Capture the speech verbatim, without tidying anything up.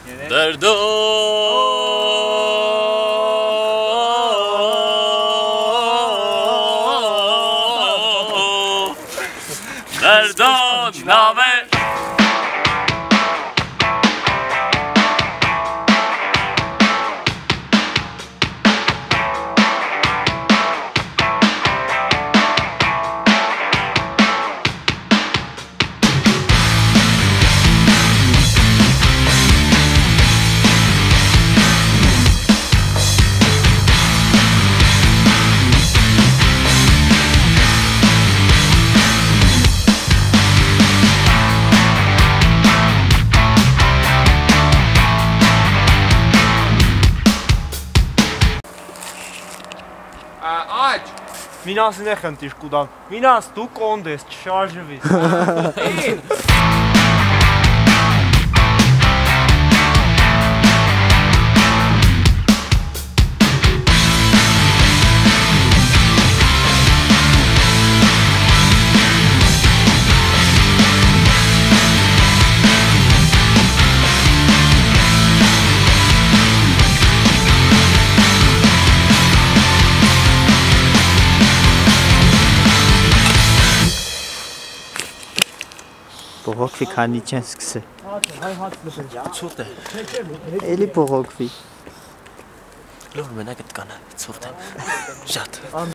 Derdo Derdo nave Aç! Minas ne könntest kudan? Minas du konntest charge vis. Բողոքվի քանի չեն սկսել։ Ցուրտ է։ Էլի բողոքվի։ Լոր մենակ այդ կանա ցուրտ է։ Շատ։